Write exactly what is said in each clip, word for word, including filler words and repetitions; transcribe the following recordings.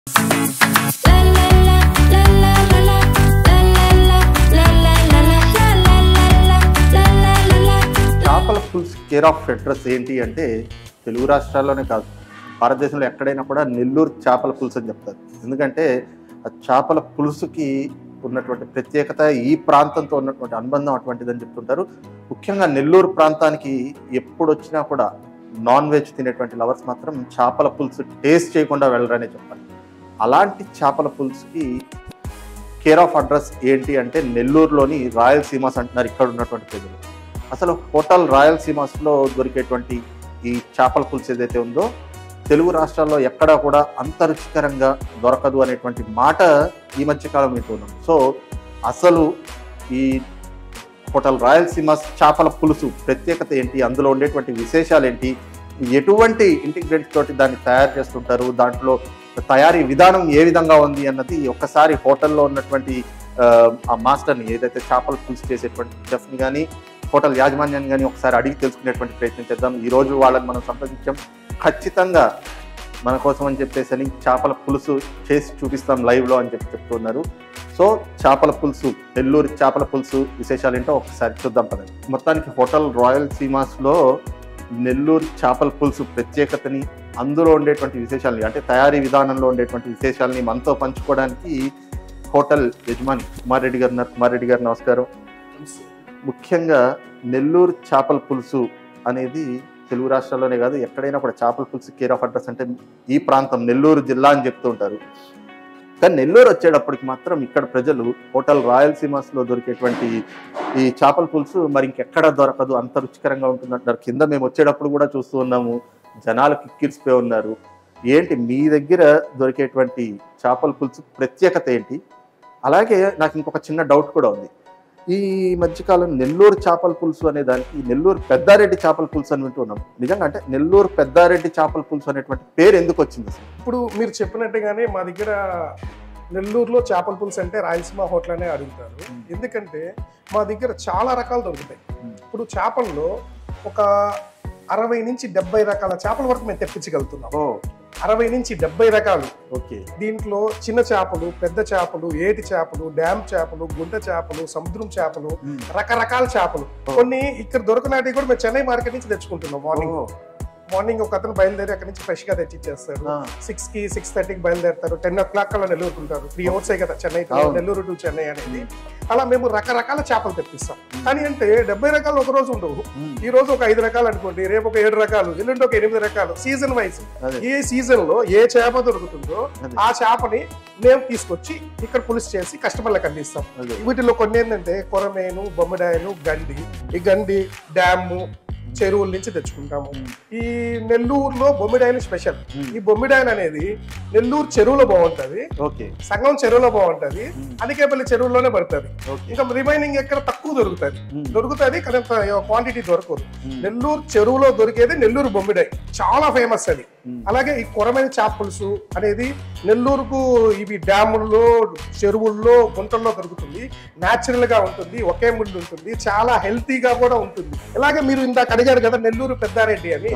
చేపల పులుసు care of address ఏంటి అంటే తెలుగు రాష్ట్రాల్లోనే కాదు, భారతదేశంలో ఎక్కడైనా కూడా నెల్లూరు చేపల పులుసు అని చెప్తారు. ఎందుకంటే ఆ చేపల పులుసుకి ఉన్నటువంటి ప్రత్యేకత, ఈ ప్రాంతంతో ఉన్నటువంటి అనుబంధం అటువంటిదని చెప్తుంటారు. ముఖ్యంగా నెల్లూరు ప్రాంతానికి ఎప్పుడు వచ్చినా కూడా నాన్ వెజ్ తినేటువంటి లవర్స్ మాత్రం చేపల పులుసు టేస్ట్ చేయకుండా వెళ్ళరనే చెప్పాలి. అలాంటి చేపల పులుసుకి కేర్ ఆఫ్ అడ్రస్ ఏంటి అంటే నెల్లూరులోని రాయలసీమాస్ అంటున్నారు ఇక్కడ ఉన్నటువంటి ప్రజలు. అసలు హోటల్ రాయలసీమాస్లో దొరికేటువంటి ఈ చేపల పులుసు ఏదైతే ఉందో తెలుగు రాష్ట్రాల్లో ఎక్కడా కూడా అంత రుచికరంగా దొరకదు అనేటువంటి మాట ఈ మధ్యకాలం వింటున్నాం. సో అసలు ఈ హోటల్ రాయలసీమాస్ చేపల పులుసు ప్రత్యేకత ఏంటి, అందులో ఉండేటువంటి విశేషాలు ఏంటి, ఎటువంటి ఇంటిగ్రెంట్స్ తోటి దాన్ని తయారు చేస్తుంటారు, దాంట్లో తయారీ విధానం ఏ విధంగా ఉంది అన్నది ఒక్కసారి హోటల్లో ఉన్నటువంటి ఆ మాస్టర్ని, ఏదైతే చేపల పులుసు చేసేటువంటి చెఫ్ని కానీ హోటల్ యాజమాన్యాన్ని కానీ ఒకసారి అడిగి తెలుసుకునేటువంటి ప్రయత్నం చేద్దాం. ఈరోజు వాళ్ళని మనం సంప్రదించాం. ఖచ్చితంగా మన కోసం అని చెప్పేసి అని చేపల పులుసు చేసి చూపిస్తాం లైవ్లో అని చెప్పి చెప్తున్నారు. సో చేపల పులుసు, నెల్లూరు చేపల పులుసు విశేషాలు ఏంటో ఒకసారి చూద్దాం పదండి. మొత్తానికి హోటల్ రాయలసీమాస్లో నెల్లూరు చేపల పులుసు ప్రత్యేకతని, అందులో ఉండేటువంటి విశేషాలని, అంటే తయారీ విధానంలో ఉండేటువంటి విశేషాలని మనతో పంచుకోవడానికి హోటల్ యజమాని కుమార్ రెడ్డి గారు ఉన్నారు. కుమార్ రెడ్డి గారు నమస్కారం. ముఖ్యంగా నెల్లూరు చేపల పులుసు అనేది తెలుగు రాష్ట్రాల్లోనే కాదు ఎక్కడైనా కూడా చేపల పులుసు కేర్ ఆఫ్ అడ్రస్ అంటే ఈ ప్రాంతం నెల్లూరు జిల్లా అని చెప్తూ ఉంటారు. కానీ నెల్లూరు వచ్చేటప్పటికి మాత్రం ఇక్కడ ప్రజలు హోటల్ రాయలసీమాస్లో దొరికేటువంటి ఈ చేపల పులుసు మరి ఇంకెక్కడ దొరకదు, అంత రుచికరంగా ఉంటుందంటారు. కింద మేము వచ్చేటప్పుడు కూడా చూస్తూ ఉన్నాము, జనాలు కిక్కిరిసిపోయి ఉన్నారు. ఏంటి మీ దగ్గర దొరికేటువంటి చేపల పులుసు ప్రత్యేకత ఏంటి? అలాగే నాకు ఇంకొక చిన్న డౌట్ కూడా ఉంది. ఈ మధ్యకాలం నెల్లూరు చేపల పులుసు అనే దానికి నెల్లూరు పెద్దారెడ్డి చేపల పులుసు అని వింటున్నాం. నిజంగా అంటే నెల్లూరు పెద్దారెడ్డి చేపల పులుసు అనేటువంటి పేరు ఎందుకు వచ్చింది అసలు? ఇప్పుడు మీరు చెప్పినట్టుగానే మా దగ్గర నెల్లూరులో చేపల పులుసు అంటే రాయలసీమ హోటల్ అనే అడుగుతారు. ఎందుకంటే మా దగ్గర చాలా రకాలు దొరుకుతాయి. ఇప్పుడు చేపల్లో ఒక అరవై నుంచి డెబ్బై రకాల చేపల వరకు మేము తెప్పించగలుగుతున్నాం. అరవై నుంచి డెబ్బై రకాలు. ఓకే. దీంట్లో చిన్న చేపలు, పెద్ద చేపలు, ఏటి చేపలు, డ్యామ్ చేపలు, గుంట చేపలు, సముద్రం చేపలు, రకరకాల చేపలు. కొన్ని ఇక్కడ దొరకనాటివి కూడా మేము చెన్నై మార్కెట్ నుంచి తెచ్చుకుంటున్నాం. మార్నింగ్ మార్నింగ్ ఒక అతను బయలుదేరి అక్కడి నుంచి ఫ్రెష్ గా తెచ్చిచ్చేస్తారు. సిక్స్ కి సిక్స్ థర్టీకి బయలుదేరుతారు. టెన్ ఓ క్లాక్ కల్లా నెల్లూరు ఉంటారు. త్రీ అవర్స్ కదా చెన్నై, నెల్లూరు టు చెన్నై అనేది. అలా మేము రకరకాల చేపలు తెప్పిస్తాం. కానీ అంటే డెబ్బై రకాలు ఒక రోజు ఉండవు. ఈ రోజు ఒక ఐదు రకాలు అనుకోండి, రేపు ఒక ఏడు రకాలు, ఎల్లుండి ఒక ఎనిమిది రకాలు. సీజన్ వైజ్ ఏ సీజన్ లో ఏ చేప దొరుకుతుందో ఆ చేపని మేము తీసుకొచ్చి ఇక్కడ పులుసు చేసి కస్టమర్లకు అందిస్తాం. వీటిలో కొన్ని ఏంటంటే కొరమేను, బొమ్మిడాయలు, గండి. ఈ గండి డ్యాము, చెరువుల నుంచి తెచ్చుకుంటాము. ఈ నెల్లూరులో బొమ్మిడాయలు స్పెషల్. ఈ బొమ్మిడాయలు అనేది నెల్లూరు చెరువులో బాగుంటది, సంగం చెరువులో బాగుంటది, అనికేపల్లి చెరువులోనే పడుతుంది. ఇంకా రిమైనింగ్ ఎక్కడ తక్కువ దొరుకుతుంది దొరుకుతుంది కానీ క్వాంటిటీ దొరకదు. నెల్లూరు చెరువులో దొరికేది నెల్లూరు బొమ్మిడాయ్, చాలా ఫేమస్ అది. అలాగే ఈ కొరమైన చేప పులుసు అనేది నెల్లూరుకు ఇవి డ్యాముల్లో, చెరువుల్లో, గుంటల్లో దొరుకుతుంది. న్యాచురల్ గా ఉంటుంది, ఒకే ముళ్ళు ఉంటుంది, చాలా హెల్తీగా కూడా ఉంటుంది. ఇలాగే మీరు ఇందాక అడిగారు కదా నెల్లూరు పెద్దారెడ్డి అని.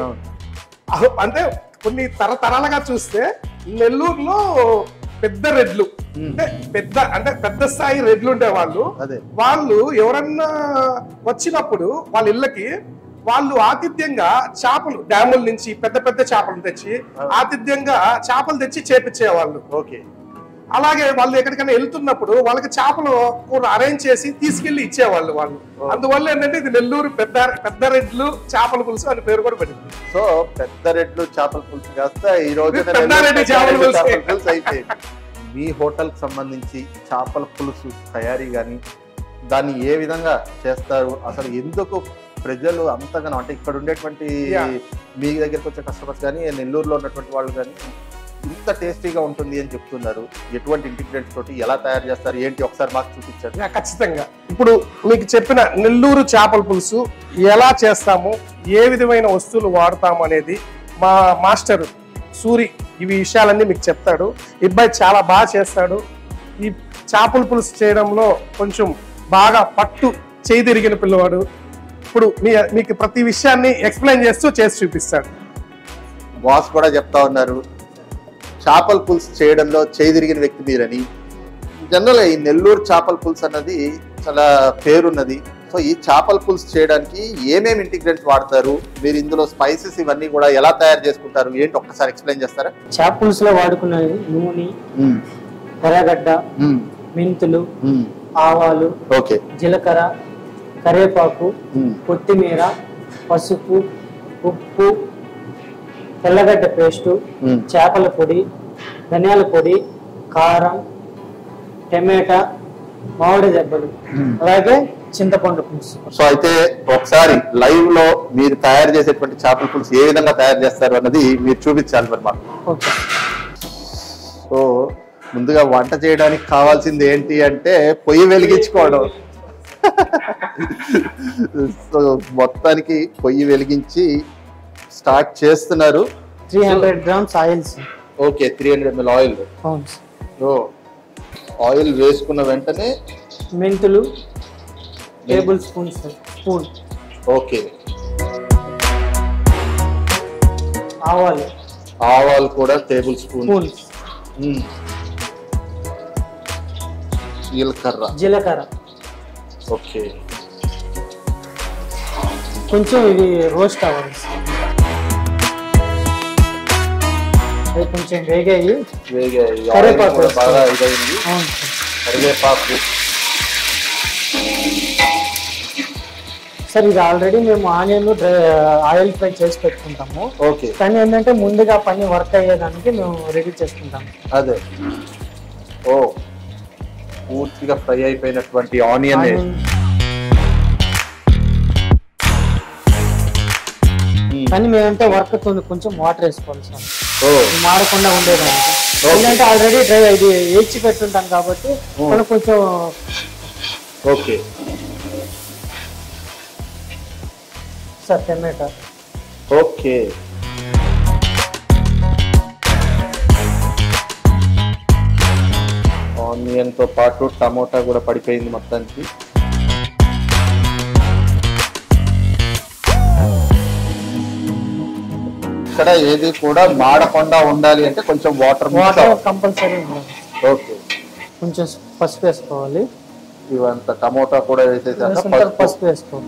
అంటే కొన్ని తరతరాలుగా చూస్తే నెల్లూరులో పెద్ద రెడ్లు అంటే పెద్ద అంటే పెద్ద స్థాయి రెడ్లు ఉండే వాళ్ళు వాళ్ళు ఎవరన్నా వచ్చినప్పుడు వాళ్ళ ఇళ్ళకి వాళ్ళు ఆతిథ్యంగా చేపలు, డ్యాముల నుంచి పెద్ద పెద్ద చేపలు తెచ్చి ఆతిథ్యంగా చేపలు తెచ్చి చేపించేవాళ్ళు. ఓకే. అలాగే వాళ్ళు ఎక్కడికైనా వెళ్తున్నప్పుడు వాళ్ళకి చేపలు కూర అరేంజ్ చేసి తీసుకెళ్లి ఇచ్చేవాళ్ళు వాళ్ళు. అందువల్ల ఏంటంటే ఇది నెల్లూరు పెద్ద పెద్ద రెడ్లు చేపల పులుసు అని పేరు కూడా పెట్టింది. సో పెద్ద రెడ్లు చేపల పులుసు కాస్త ఈ రోజు పెద్దారెడ్డి చేపల పులుసు అయిపోయింది. మీ హోటల్ కి సంబంధించి చేపల పులుసు తయారీ కానీ దాన్ని ఏ విధంగా చేస్తారు, అసలు ఎందుకు ప్రజలు అంతగానో అంటే ఇక్కడ ఉండేటువంటి మీ దగ్గరికి వచ్చే కస్టమర్స్ కానీ నెల్లూరులో ఉన్నటువంటి వాళ్ళు కానీ ఇంత టేస్టీగా ఉంటుంది అని చెప్తున్నారు? ఎటువంటి ఇంటిగ్రెంట్స్ తోటి ఎలా తయారు చేస్తారు ఏంటి ఒకసారి మాకు చూపించారు. ఖచ్చితంగా ఇప్పుడు మీకు చెప్పిన నెల్లూరు చేపల పులుసు ఎలా చేస్తాము, ఏ విధమైన వస్తువులు వాడతాము అనేది మా మాస్టర్ సూరి ఈ విషయాలన్నీ మీకు చెప్తాడు. ఈ అబ్బాయి చాలా బాగా చేస్తాడు. ఈ చేపల పులుసు చేయడంలో కొంచెం బాగా పట్టు చేయి తిరిగిన పిల్లవాడు. ఇప్పుడు మీ మీకు ప్రతి విషయాన్ని ఎక్స్ప్లెయిన్ చేస్తూ చేసి చూపిస్తాడు. బాస్ కూడా చెప్తా ఉన్నారు చేపల పులుసు చేయడంలో చేదిరిగిన వ్యక్తి మీరని, జనరల్గా ఈ నెల్లూరు చేపల పులుసు అన్నది చాలా పేరున్నది. సో ఈ చేపల పులుసు చేయడానికి ఏమేమి ఇంటిగ్రెంట్స్ వాడతారు, మీరు ఇందులో స్పైసెస్ ఇవన్నీ కూడా ఎలా తయారు చేసుకుంటారు, ఏంటి ఒక్కసారి ఎక్స్ప్లెయిన్ చేస్తారా? చేప పులుసులో వాడుకున్నది నూనె, ఎర్రగడ్డ, మెంతులు, ఆవాలు, ఓకే, జీలకర్ర, కరివేపాకు, కొత్తిమీర, పసుపు, ఉప్పు, తెల్లగడ్డ పేస్టు, చేపల పొడి, ధనియాల పొడి, కారం, టమాటా, మామిడి దెబ్బలు, అలాగే చింతపండు పులుసు. సో అయితే ఒకసారి లైవ్ లో మీరు తయారు చేసేటువంటి చేపల పులుసు ఏ విధంగా తయారు చేస్తారు అన్నది మీరు చూపించాలి మరి మాకు. ఓకే. సో ముందుగా వంట చేయడానికి కావాల్సింది ఏంటి అంటే పొయ్యి వెలిగించుకోవడం. సో మొత్తానికి పొయ్యి వెలిగించి స్టార్ట్ చేస్తున్నారు. Three hundred grams oil. Okay, three hundred ML oil. So oil వేసుకున్న వెంటనే మెంతులు టేబుల్ స్పూన్ స్పూన్ ఓకే, ఆవాలు ఆవాలు కూడా టేబుల్ స్పూన్, జీలకర్ర జీలకర్ర ఓకే, కొంచెం ఇవి రోస్ట్ అవ్వాలి. అవి కొంచెం వేగాయి వేగాయి కరివేపాకు బాగా ఇదైంది. కరివేపాకు సార్, ఇది ఆల్రెడీ మేము ఆనియన్ డ్రై ఆయిల్ ఫ్రై చేసి పెట్టుకుంటాము. ఓకే, కానీ ఏంటంటే ముందుగా పని వర్క్ అయ్యేదానికి మేము రెడీ చేసుకుంటాము. అదే. ఓ పూర్తిగా ఫ్రై అయిపోయినటువంటి ఆనియన్ కానీ మేమంటే వర్క్ కొంచెం వాటర్ వేసుకోవాలి సార్, మాడకుండా ఉండేదానికి. ఎందుకంటే ఆల్రెడీ డ్రై ఇది వేచి పెట్టుంటాం కాబట్టి మనం కొంచెం. Okay sir, tomato okay, onion తో పాటు టమోటా కూడా పడిపోయింది మొత్తానికి. ఇక్కడ ఏది కూడా మాడకుండా ఉండాలి అంటే కొంచెం వాటర్ వాటర్ కంపల్సరీ ఉండాలి. ఓకే, కొంచెం పసుపు వేసుకోవాలి. ఇవంతా టమోటా కూడా వేసేసాక పసుపు వేసుకోవాలి.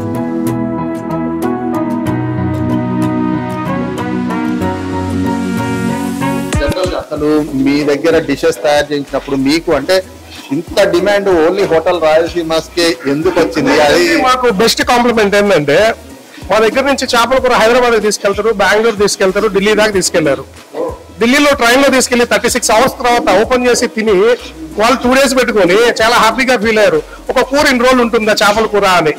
అసలు మీ దగ్గర డిషెస్ తయారు చేసినప్పుడు మీకు అంటే ఇంత డిమాండ్ ఓన్లీ హోటల్ రాయలసీమస్కే ఎందుకు వచ్చింది? అది మాకు బెస్ట్ కాంప్లిమెంట్ ఏంటంటే మా దగ్గర నుంచి చేపల కూర హైదరాబాద్ తీసుకెళ్తారు, బెంగళూరు తీసుకెళ్తారు, ఢిల్లీ దాకా తీసుకెళ్లారు. ఢిల్లీలో ట్రైన్ లో తీసుకెళ్లి థర్టీ సిక్స్ అవర్స్ తర్వాత ఓపెన్ చేసి తిని వాళ్ళు టూ డేస్ పెట్టుకొని చాలా హ్యాపీగా ఫీల్ అయ్యారు. ఒక కూర ఇన్ని రోజులు ఉంటుందా చేపల కూర అని.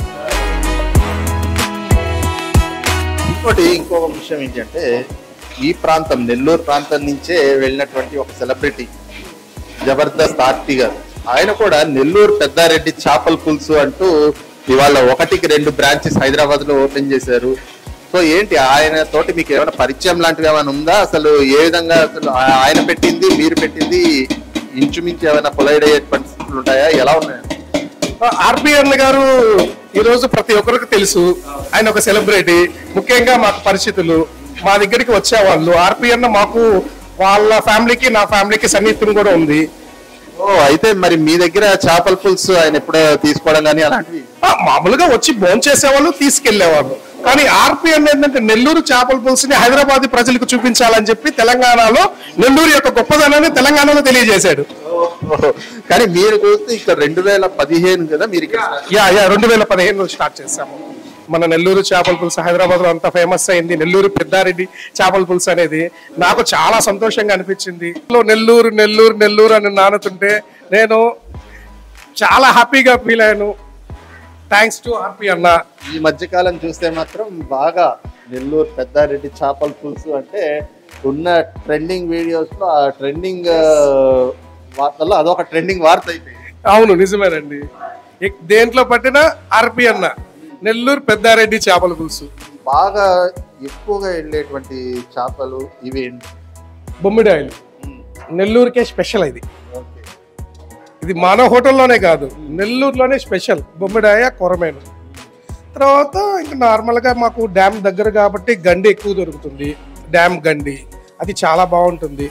ఇంకోటి ఇంకొక విషయం ఏంటంటే ఈ ప్రాంతం నెల్లూరు ప్రాంతం నుంచే వెళ్ళినటువంటి ఒక సెలబ్రిటీ జబర్దస్త్ ఆర్తి గారు, ఆయన కూడా నెల్లూరు పెద్దారెడ్డి చేపల పులుసు అంటూ ఇవాళ ఒకటికి రెండు బ్రాంచెస్ హైదరాబాద్ లో ఓపెన్ చేశారు. సో ఏంటి ఆయన తోటి మీకు ఏమైనా పరిచయం లాంటివి ఏమైనా ఉందా? అసలు ఏ విధంగా అసలు ఆయన పెట్టింది మీరు పెట్టింది ఇంచుమించు ఏమైనా కొలైడ్ అయ్యే పరిస్థితులు ఉంటాయా, ఎలా ఉన్నాయి? ఆర్పిఎన్ గారు ఈ రోజు ప్రతి ఒక్కరికి తెలుసు, ఆయన ఒక సెలబ్రిటీ. ముఖ్యంగా మాకు పరిస్థితులు మా దగ్గరికి వచ్చేవాళ్ళు. ఆర్పిఎన్ మాకు వాళ్ళ ఫ్యామిలీకి నా ఫ్యామిలీకి సన్నిహితం కూడా ఉంది. ఓ అయితే మరి మీ దగ్గర చేపల పులుసు ఆయన ఎప్పుడో తీసుకోవడం కానీ అలాంటివి? మామూలుగా వచ్చి భోజనం చేసేవాళ్ళు, తీసుకెళ్లేవాళ్ళు. కానీ ఆర్పిఎన్ ఏంటంటే నెల్లూరు చేపల పులుసుని హైదరాబాద్ ప్రజలకు చూపించాలని చెప్పి తెలంగాణలో నెల్లూరు యొక్క గొప్పదనాన్ని తెలంగాణలో తెలియజేశాడు. కానీ మీరు చూస్తే ఇక్కడ రెండు వేల పదిహేను కదా మీరు? యా యా రెండు వేల పదిహేను స్టార్ట్ చేసాము మన నెల్లూరు చేపల పులుసు. హైదరాబాద్ లో అంత ఫేమస్ అయింది నెల్లూరు పెద్దారెడ్డి చేపల పులుసు అనేది. నాకు చాలా సంతోషంగా అనిపించింది. నెల్లూరు నెల్లూరు నెల్లూరు అని నానుతుంటే నేను చాలా హ్యాపీగా ఫీల్ అయ్యాను. థ్యాంక్స్ టు ఆర్పి అన్న. ఈ మధ్యకాలం చూస్తే మాత్రం బాగా నెల్లూరు పెద్దారెడ్డి చేపల పులుసు అంటే ఉన్న ట్రెండింగ్ వీడియోస్ లో ఆ ట్రెండింగ్ వార్తల్లో అదొక ట్రెండింగ్ వార్త అయిపోయింది. అవును, నిజమేనండి. దేంట్లో పట్టినా ఆర్పి అన్న నెల్లూరు పెద్దారెడ్డి చేపల పులుసు. బాగా ఎక్కువగా వెళ్ళేటువంటి చేపలు ఇవి బొమ్మిడాయిలు. నెల్లూరుకే స్పెషల్ ఇది. ఇది మన హోటల్లోనే కాదు, నెల్లూరులోనే స్పెషల్ బొమ్మిడాయ, కొరమేను. తర్వాత ఇంకా నార్మల్గా మాకు డ్యామ్ దగ్గర కాబట్టి గండి ఎక్కువ దొరుకుతుంది. డ్యామ్ గండి అది చాలా బాగుంటుంది.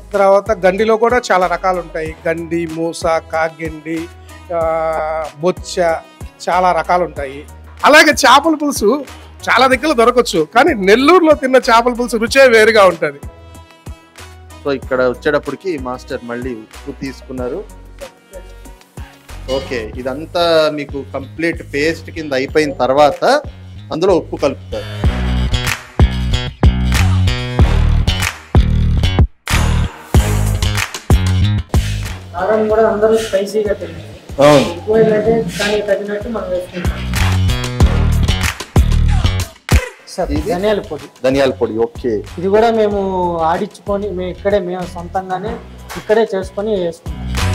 తర్వాత గండిలో కూడా చాలా రకాలు ఉంటాయి. గండి, మూస, కాగెండి, బొచ్చ, చాలా రకాలు ఉంటాయి. అలాగే చేపల పులుసు చాలా దగ్గర దొరకచ్చు, కానీ నెల్లూరులో తిన్న చేపల పులుసు రుచే వేరుగా ఉంటుంది. సో ఇక్కడ వచ్చేటప్పటికి మాస్టర్ మళ్ళీ ఉప్పు తీసుకున్నారు. ఓకే, ఇదంతా మీకు కంప్లీట్ పేస్ట్ కింద అయిపోయిన తర్వాత అందులో ఉప్పు కలుపుతారు. కారం కూడా అందరూ స్పైసీగా తింటారు. ఎక్కువ ఏంటంటే దానికి తగినట్టు మనం వేసుకుంటాం. సార్ ధనియాల పొడి. ధనియాల పొడి, ఓకే. ఇది కూడా మేము ఆడించుకొని మేము ఇక్కడే మేము సొంతంగానే ఇక్కడే చేసుకొని వేసుకుంటాం.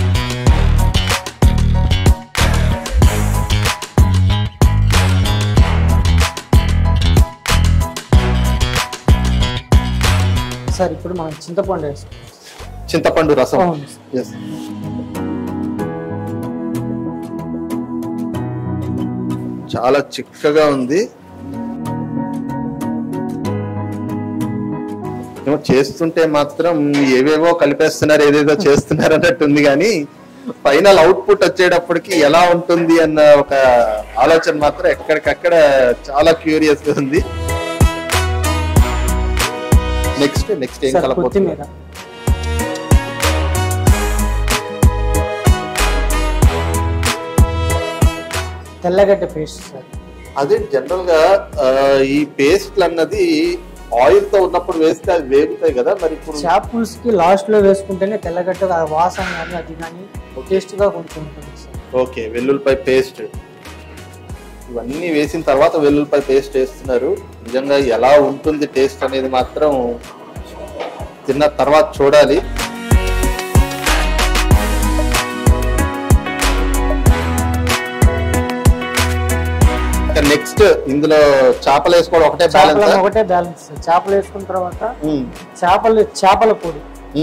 సార్ ఇప్పుడు మనం చింతపండు వేసుకుంటాం. చింతపండు రసం. yes. చాలా చిక్కగా ఉంది. ఏమో చేస్తుంటే మాత్రం ఏవేవో కలిపేస్తున్నారు, ఏదేదో చేస్తున్నారు అన్నట్టు ఉంది, కానీ ఫైనల్ అవుట్పుట్ వచ్చేటప్పటికి ఎలా ఉంటుంది అన్న ఒక ఆలోచన మాత్రం ఎక్కడికక్కడ చాలా క్యూరియస్ గా ఉంది. నెక్స్ట్ నెక్స్ట్ ఏం కలపొచ్చు? తెల్లగడ్డ పేస్ట్ సార్. అదే జనరల్ గా ఈ పేస్ట్ అన్నది ఆయిల్ తో ఉన్నప్పుడు వేస్తే అది వేగుతాయి కదా, మరి ఇప్పుడు చేప పులుసుకి లాస్ట్ లో వేసుకుంటేనే తెల్లగడ్డ వాసన కానీ అది కానీ టేస్ట్ గా కొంచెం ఉంటుంది సార్. ఓకే, వెల్లుల్లిపాయ పేస్ట్ ఇవన్నీ వేసిన తర్వాత వెల్లుల్లిపాయ పేస్ట్ వేస్తున్నారు. నిజంగా ఎలా ఉంటుంది టేస్ట్ అనేది మాత్రం తిన్న తర్వాత చూడాలి. నెక్స్ట్ ఇందులో చేపలు వేసుకోవడం ఒకటే బ్యాలెన్స్. ఒకటే బ్యాలెన్స్. చేపలు వేసుకున్న తర్వాత చేపలు చేపల పొడి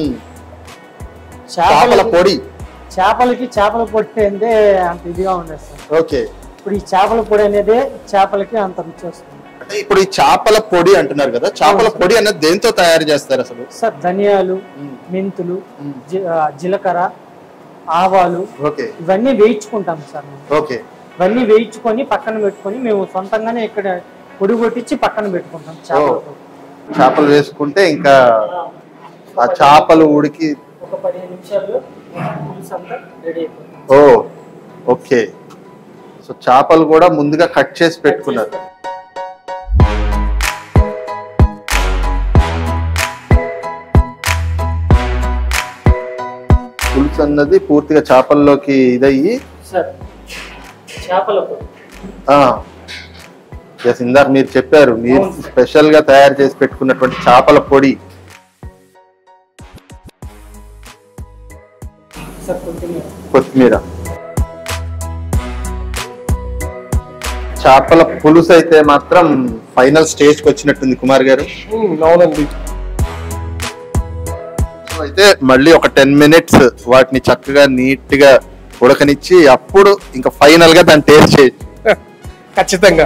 చేపల పొడి చేపలకి చేపల పొడి అంటే అంత ఇదిగా ఉండదు సార్. ఓకే, ఇప్పుడు ఈ చేపల పొడి అనేది చేపలకి అంత రుచి వస్తుంది. అంటే ఇప్పుడు ఈ చేపల పొడి అంటున్నారు కదా, చేపల పొడి అనేది దేంతో తయారు చేస్తారు అసలు? సార్ ధనియాలు, మెంతులు, జీలకర్ర, ఆవాలు ఇవన్నీ వేయించుకుంటాం సార్. ఓకే, ఇవన్నీ వేయించుకొని పక్కన పెట్టుకొని మేము సొంతంగానే ఇక్కడ పొడి కొట్టించి పక్కన పెట్టుకుంటాం. చేపలు చేపలు వేసుకుంటే ఇంకా ఆ చేపలు ఉడికి ఒక పదిహేను నిమిషాలు పులుసు అంతా రెడీ అయిపోతుంది. ఓ ఓకే, సో చేపలు కూడా ముందుగా కట్ చేసి పెట్టుకున్నారు. పులుసు అన్నది పూర్తిగా చేపల్లోకి ఇదయ్యి సార్ చేపల పొడి. ఎస్, ఇందాక మీరు చెప్పారు మీరు స్పెషల్ గా తయారు చేసి పెట్టుకున్నటువంటి చేపల పొడి. కొత్తిమీర. చేపల పులుసు అయితే మాత్రం ఫైనల్ స్టేజ్ కి వచ్చినట్టుంది కుమార్ గారు. అవునండి. అయితే మళ్ళీ ఒక టెన్ మినిట్స్ వాటిని చక్కగా నీట్ గా ఉడకనిచ్చి అప్పుడు ఇంకా ఫైనల్ గా దాన్ని టేస్ట్ చేయొచ్చు. ఖచ్చితంగా.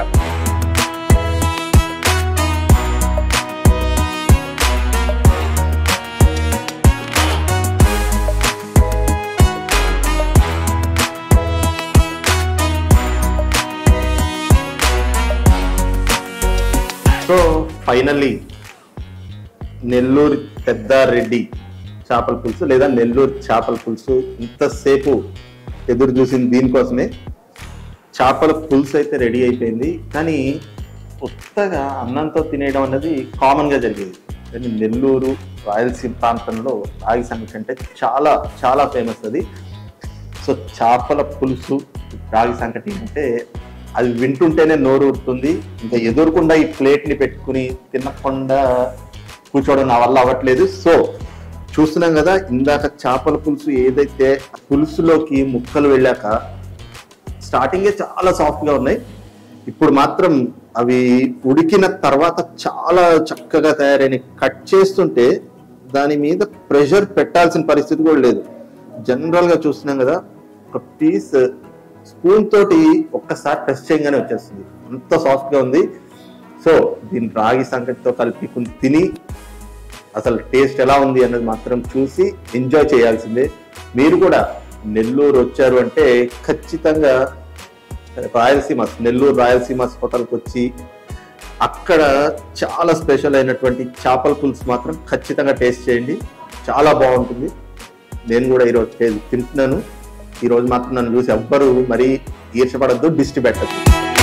సో ఫైనల్లీ నెల్లూరు పెద్దారెడ్డి చేపల పులుసు లేదా నెల్లూరు చేపల పులుసు ఇంతసేపు ఎదురు చూసింది దీనికోసమే. చేపల పులుసు అయితే రెడీ అయిపోయింది, కానీ కొత్తగా అన్నంతో తినేయడం అనేది కామన్గా జరిగేది. కానీ నెల్లూరు రాయలసీమ ప్రాంతంలో రాగి సంగటి అంటే చాలా చాలా ఫేమస్ అది. సో చేపల పులుసు రాగి సంగటి అంటే అది వింటుంటేనే నోరు ఊరుతుంది. ఇంకా ఎదురుకుండా ఈ ప్లేట్ని పెట్టుకుని తినకుండా కూర్చోవడం నా వల్ల అవ్వట్లేదు. సో చూస్తున్నాం కదా, ఇందాక చేపల పులుసు ఏదైతే పులుసులోకి ముక్కలు వెళ్ళాక స్టార్టింగే చాలా సాఫ్ట్గా ఉన్నాయి, ఇప్పుడు మాత్రం అవి ఉడికిన తర్వాత చాలా చక్కగా తయారైన. కట్ చేస్తుంటే దాని మీద ప్రెషర్ పెట్టాల్సిన పరిస్థితి కూడా లేదు. జనరల్గా చూస్తున్నాం కదా, ఒక పీస్ స్పూన్ తోటి ఒక్కసారి టెస్ట్ చేయగానే వచ్చేస్తుంది, అంత సాఫ్ట్గా ఉంది. సో దీన్ని రాగి సంగటితో కలిపి తిని అసలు టేస్ట్ ఎలా ఉంది అన్నది మాత్రం చూసి ఎంజాయ్ చేయాల్సిందే. మీరు కూడా నెల్లూరు వచ్చారు అంటే ఖచ్చితంగా రాయలసీమ నెల్లూరు రాయలసీమ హోటల్కి వచ్చి అక్కడ చాలా స్పెషల్ అయినటువంటి చేపల పులుసు మాత్రం ఖచ్చితంగా టేస్ట్ చేయండి, చాలా బాగుంటుంది. నేను కూడా ఈరోజు తింటున్నాను. ఈరోజు మాత్రం నన్ను చూసి ఎవ్వరు మరీ ఈర్షపడద్దు, దిష్టి పెట్టద్దు.